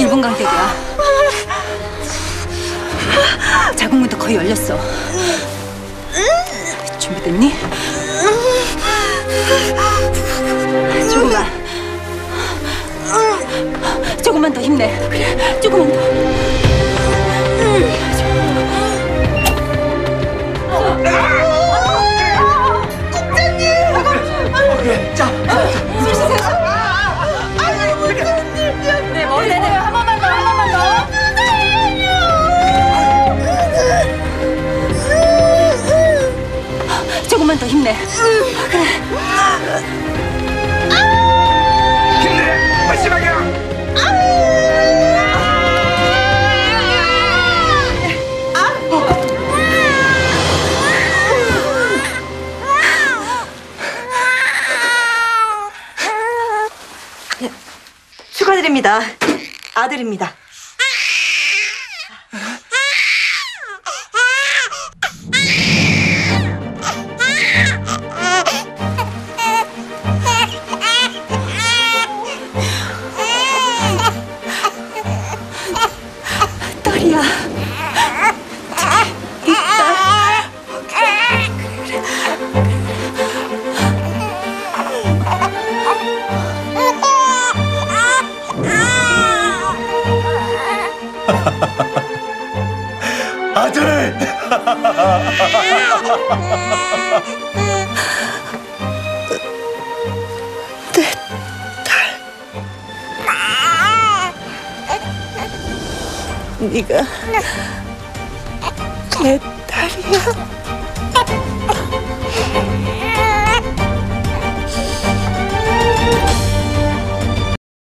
1분 간격이야. 자궁문도 거의 열렸어. 준비됐니? 조금만 더 힘내. 그래, 조금만 더. 국장님! 그래, 자. 네, 머리 내려요. 한 번만 더, 한 번만 더. 조금만 더 힘내. 그래. 힘내! 마지막이야! 축하드립니다. 아들입니다. 딸이야. 아들! 네가 내 딸이야.